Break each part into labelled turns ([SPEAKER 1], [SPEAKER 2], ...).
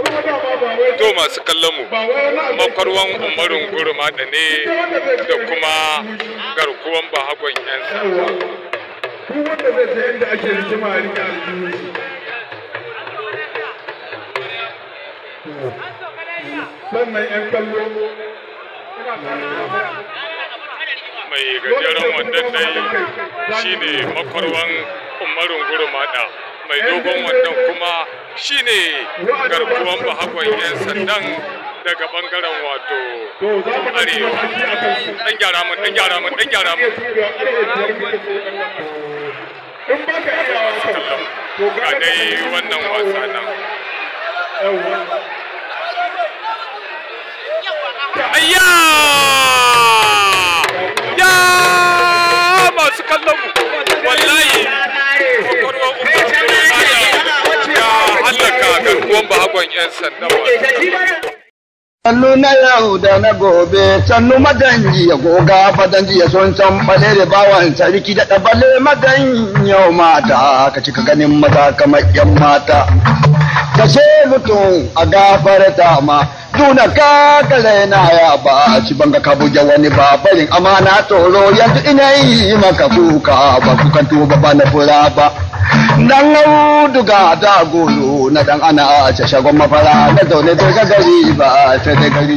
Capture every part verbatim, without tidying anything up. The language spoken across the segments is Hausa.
[SPEAKER 1] To masu kallon mu makwarwan umarin gurma da ne da kuma garkuwan bahagon yan sanda.
[SPEAKER 2] Wanda zai je inda ake rigima a rika sannan yan kallo
[SPEAKER 1] mai gajeren wandon dai shine makwarwan umarin gurmada, mai dogon wandon kuma shine garkuwan bahagon yan sandan daga bangaren wato arewa. Dan gyara mun dan gyara mun dan gyara mun ga dai wannan wasa nan. Ayya! Ya masu kallon mu wallahi makwarwan umarin gurmada ya halaka garkuwan bahagon yan sandan.
[SPEAKER 3] Sannu na yau da na gobe, sannu madanji ya goga fadanji ya son san bale da bawan sarki da ɗabale madan yau mata, ka cika ganin maza kamar yan mata. Kashe mutum a gafarta ma, duna kakale na ya ba, ci banga ka buge wani babarin amana tsoro yanzu ina yi maka kuka ba kukan tuba ba na fura ba. Dan auduga da golo na dan ana a shagon mafara na zaune bai ga gari ba sai dai gari.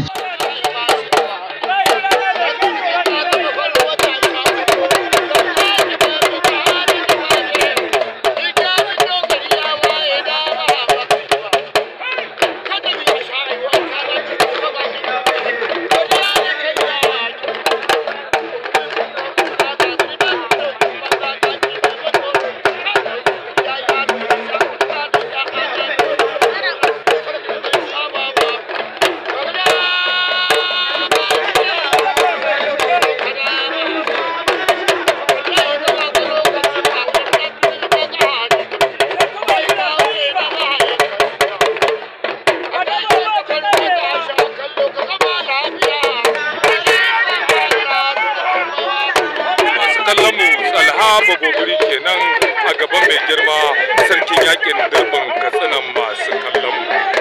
[SPEAKER 1] Bagobiri kenan a gaban mai girma sarkin yakin dirbin katsinan masu kallon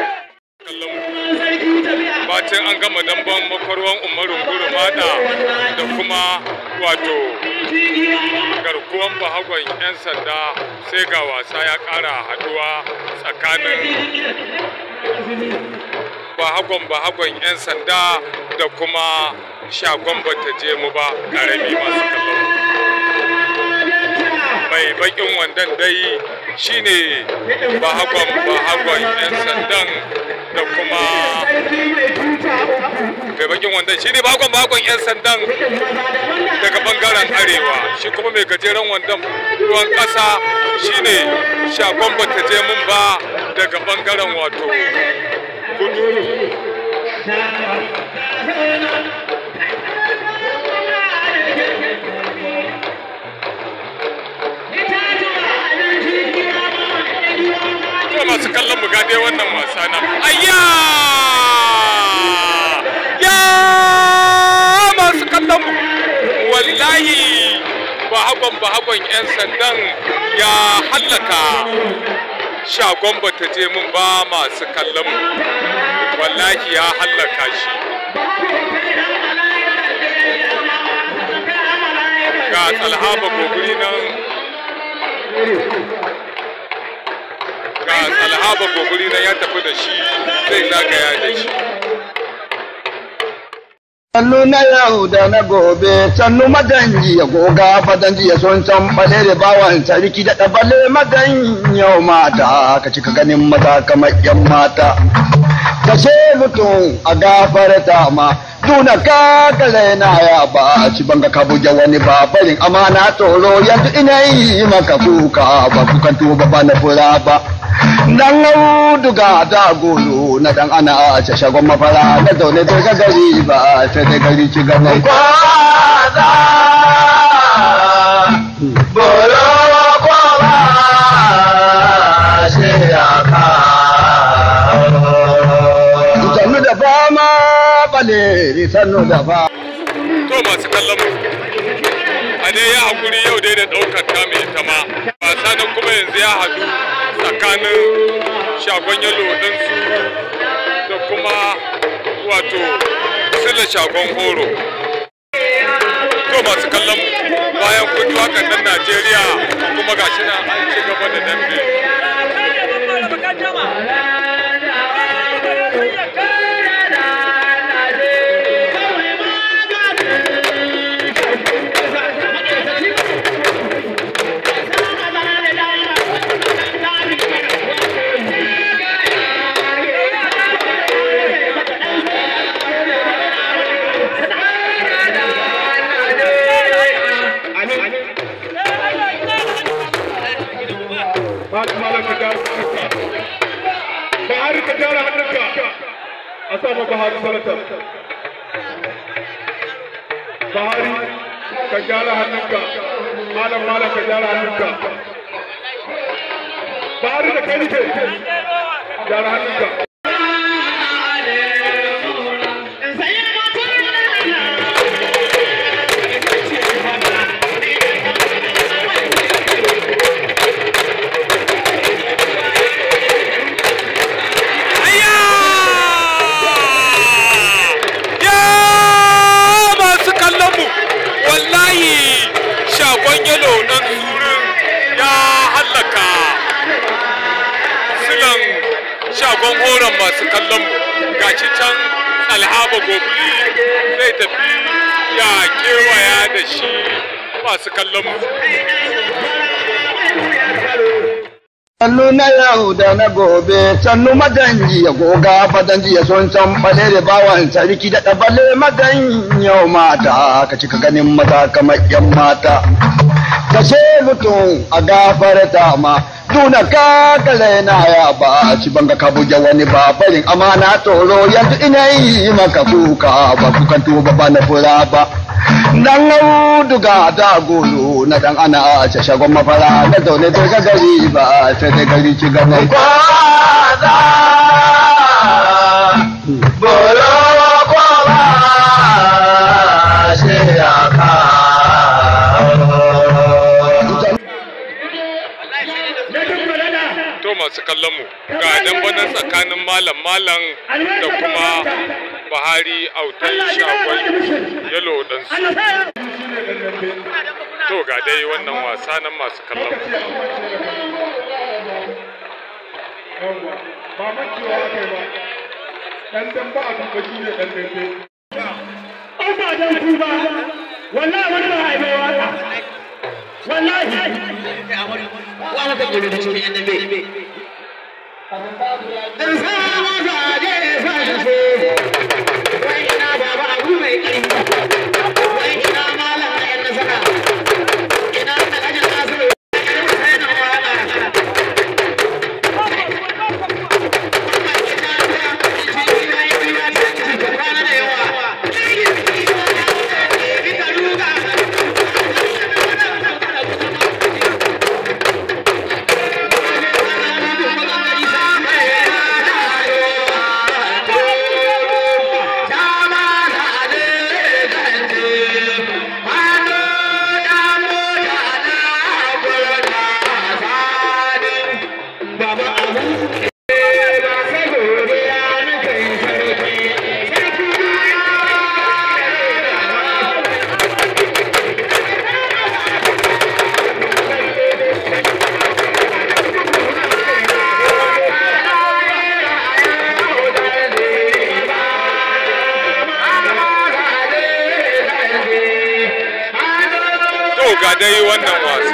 [SPEAKER 1] bacin an gama damban makwarwan umarin gurmada da kuma wato garkuwan bahagon yan sanda sai ga wasa ya kara haduwa tsakanin bahagon bahagon yan sanda da kuma shagon bata je mu ba karami masu kallon mai bakin wandan dai shine bahagon bahagon yan sandan da kuma mai bakin wandan shine bahagon bahagon yan sandan daga bangaren arewa, shi kuma mai gajeren wandan ruwan kasa shine shagon bata je mun ba daga bangaren wato kudu. Masu kallon mu gade wannan wasa na ayya ya masu kallon mu wallahi bahagon bahagon yan sandan ya hallaka shagon bata je mun ba masu kallon mu wallahi ya hallaka shi. Ga tsalhaba goguri nan ga alhaba goguri na ya tafi da shi zai zagaya da shi.
[SPEAKER 3] Sannu na yau da na gobe, sannu madanji ya goga fadanji ya son san bale da bawan sarki da ɗabale madan yau mata, ka cika ganin maza kamar yan mata. Kashe mutum a gafarta ma, duna kakale na ya ba, ci banga ka buge wani babarin amana tsoro yanzu ina yi maka kuka ba kukan tuba ba na fura ba. Dan auduga da golo na dan ana a shagon mafara na zaune bai ga gari ba sai dai gari ci gaba. Kwaza bolo kwaba shi aka sannu da fama bale sannu da fama.
[SPEAKER 1] To masu kallon mu a dai ya hakuri yau dai da ɗaukar ta mai ita ma wasa nan kuma yanzu ya haɗu tsakanin shagon yalo dan su da kuma wato sila shagon horo. To masu kallon bayan kudu hakan nan Najeriya kuma gashi nan an ci gaba da dambe.
[SPEAKER 2] Bahari ka gyara hannunka a sama Bahari sanatar. Bahari ka gyara hannunka, malam malam ka gyara hannunka. Bahari da kai nike gyara hannunka. Shagon horon masu kallon mu gashi can alhaba gobiri zai tafi ya kewaya da shi masu kallon mu.
[SPEAKER 3] Sannu na yau da na gobe, sannu maganji ya goga fadanji ya son can bale da bawan sarki da ɗabale magan yau mata, ka cika ganin maza kamar yan mata. Kashe mutum a gafarta ma, tuna kakale na ya ba ci banga ka buja wani ba barin amana tsoro yanzu ina yi maka kuka ba kukan tuba ba na fura ba. Dan auduga da golo na dan ana a shagon mafara na zaune da ga gari ba sai da gari ci gaban kwaza bolo ko ba shi ya ka
[SPEAKER 1] to masu kallon mu ga dambanin tsakanin malam malam da kuma Bahari autan shagon yalo dan su. To ga dai wannan wasa nan masu kallon mu.
[SPEAKER 2] Ba mancewa aka yi ba, ɗan dan ba a tuba shi ne ɗan dambe.
[SPEAKER 4] An ba dan ku ba, wallahi wani ba haife waka. Wallahi. Wa maka gudu da cikin yan dambe. In sa maza je sa shi so. Wai ina baba abu mai ƙarfi. Wai ina malam na yan nasara. Ina da ajin asiru. Sai na waka.
[SPEAKER 1] Ga dai wannan wasa